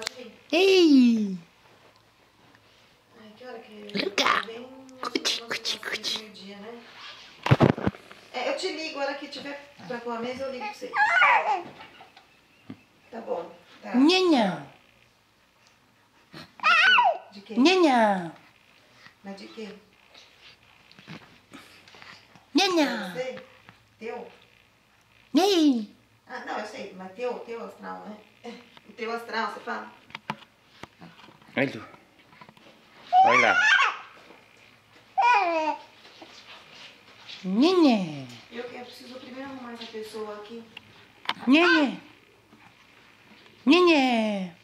vir. Ei! Ai, que hora que Luca! vem? Cuti, cuti, cuti. Meio-dia, né? É, eu te ligo, a hora que tiver pra pôr a mesa, eu ligo pra você. Tá bom. Tá. Nhanhã! De quê? Nhanhã! Mas de quê? Nhanhã! Você? Teu? Ei! Ah, não, eu sei, mas teu astral, né? O teu astral, você fala? Olha tu. Olha lá. Nhanhã! Eu preciso primeiro arrumar essa pessoa aqui. Nhanhã! Nhanhã!